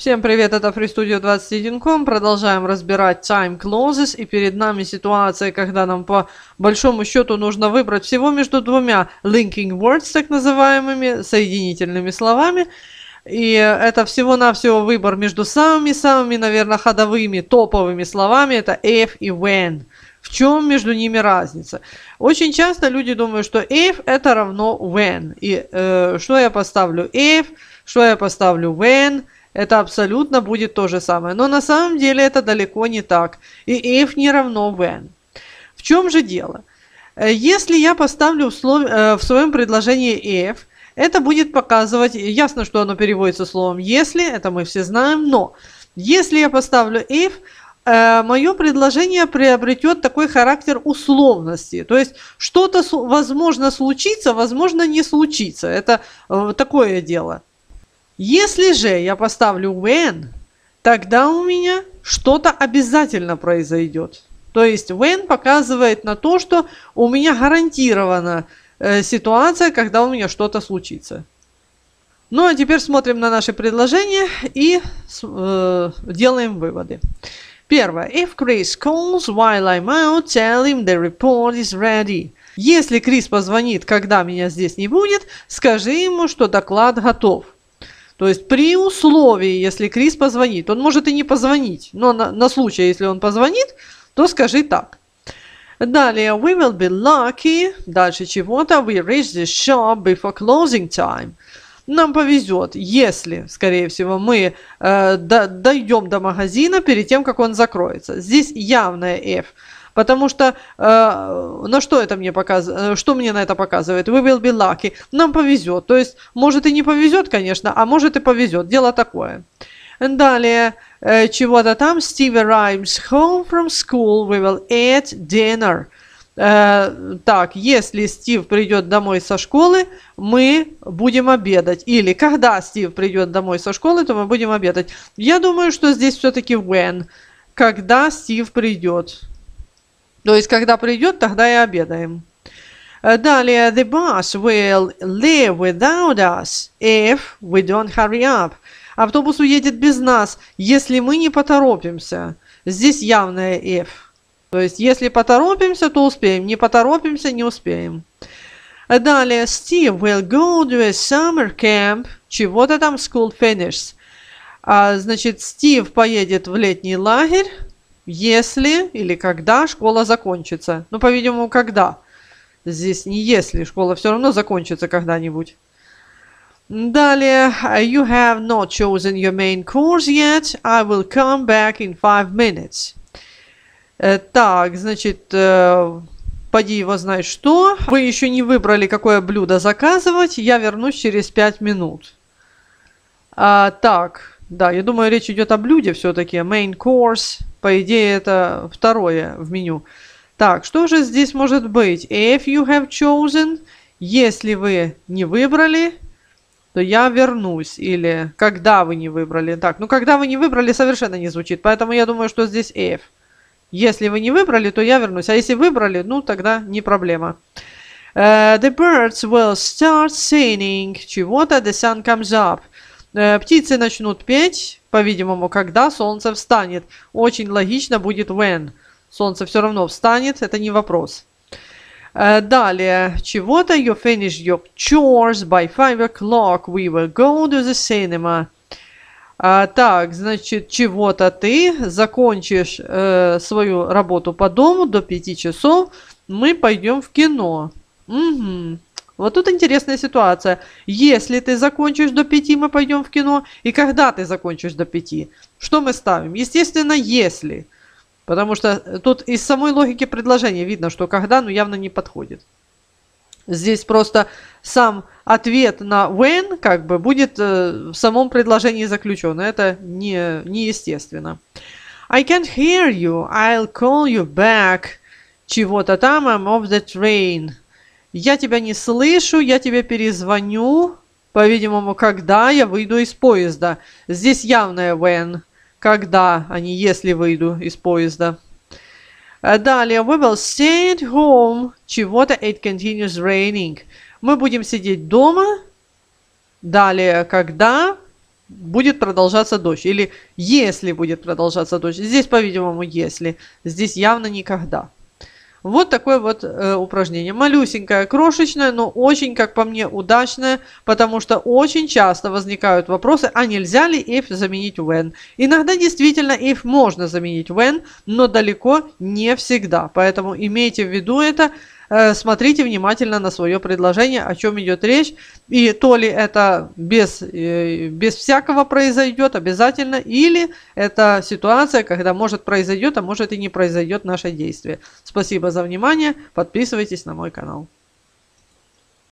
Всем привет, это FreeStudio21.com. Продолжаем разбирать time clauses. И перед нами ситуация, когда нам по большому счету нужно выбрать всего между двумя linking words, так называемыми, соединительными словами. И это всего-навсего выбор между самыми-самыми, наверное, ходовыми, топовыми словами. Это if и when. В чем между ними разница? Очень часто люди думают, что if это равно when. И что я поставлю if, что я поставлю when. Это абсолютно будет то же самое. Но на самом деле это далеко не так. И if не равно when. В чем же дело? Если я поставлю в своем предложении if, это будет показывать, ясно, что оно переводится словом если, это мы все знаем, но если я поставлю if, мое предложение приобретет такой характер условности. То есть что-то возможно случится, возможно не случится. Это такое дело. Если же я поставлю when, тогда у меня что-то обязательно произойдет. То есть when показывает на то, что у меня гарантирована ситуация, когда у меня что-то случится. Ну а теперь смотрим на наши предложения и делаем выводы. Первое. If Chris calls while I'm out, tell him the report is ready. Если Крис позвонит, когда меня здесь не будет, скажи ему, что доклад готов. То есть при условии, если Крис позвонит, он может и не позвонить, но на случай, если он позвонит, то скажи так. Далее, we will be lucky, дальше чего-то, we reach the shop before closing time. Нам повезет, если, скорее всего, мы дойдем до магазина перед тем, как он закроется. Здесь явное if. Потому что на что это мне показывает? Что мне на это показывает? We will be lucky. Нам повезет. То есть, может и не повезет, конечно, а может и повезет. Дело такое. Далее, чего-то там. Steve arrives home from school. We will eat dinner. Так, если Стив придет домой со школы, мы будем обедать. Или когда Стив придет домой со школы, то мы будем обедать. Я думаю, что здесь все-таки when. Когда Стив придет. То есть, когда придет, тогда и обедаем. Далее, the bus will leave without us if we don't hurry up. Автобус уедет без нас, если мы не поторопимся. Здесь явное if. То есть, если поторопимся, то успеем. Не поторопимся, не успеем. Далее, Steve will go to a summer camp. Чего-то там school finishes. Значит, Стив поедет в летний лагерь. Если или когда школа закончится. Ну, по-видимому, когда. Здесь не если. Школа все равно закончится когда-нибудь. Далее. You have not chosen your main course yet. I will come back in 5 minutes. Так, значит, поди его знай что. Вы еще не выбрали, какое блюдо заказывать. Я вернусь через 5 минут. Так, да, я думаю, речь идет о блюде все-таки. Main course. По идее, это второе в меню. Так, что же здесь может быть? If you have chosen, если вы не выбрали, то я вернусь. Или когда вы не выбрали. Так, ну когда вы не выбрали, совершенно не звучит. Поэтому я думаю, что здесь if. Если вы не выбрали, то я вернусь. А если выбрали, ну тогда не проблема. The birds will start singing. Чего-то the sun comes up. Птицы начнут петь, по-видимому, когда солнце встанет. Очень логично будет when. Солнце все равно встанет, это не вопрос. Далее, чего-то you finish your chores by 5 o'clock. We will go to the cinema. Так, значит, чего-то ты закончишь свою работу по дому до 5 часов. Мы пойдем в кино. Угу. Вот тут интересная ситуация. Если ты закончишь до 5, мы пойдем в кино. И когда ты закончишь до 5? Что мы ставим? Естественно, если. Потому что тут из самой логики предложения видно, что когда, ну, явно не подходит. Здесь просто сам ответ на when, как бы, будет в самом предложении заключен. Это неестественно. I can't hear you. I'll call you back. Чего-то там. I'm off the train. Я тебя не слышу, я тебе перезвоню, по-видимому, когда я выйду из поезда. Здесь явное when, когда, а не если выйду из поезда. Далее, we will stay at home, чего-то it continues raining. Мы будем сидеть дома. Далее, когда будет продолжаться дождь. Или если будет продолжаться дождь. Здесь, по-видимому, если. Здесь явно никогда. Вот такое вот упражнение. Малюсенькое, крошечное, но очень, как по мне, удачное, потому что очень часто возникают вопросы, а нельзя ли if заменить when. Иногда действительно if можно заменить when, но далеко не всегда. Поэтому имейте в виду это, смотрите внимательно на свое предложение, о чем идет речь. И то ли это без всякого произойдет обязательно, или это ситуация, когда может произойдет, а может и не произойдет наше действие. Спасибо за внимание. Подписывайтесь на мой канал.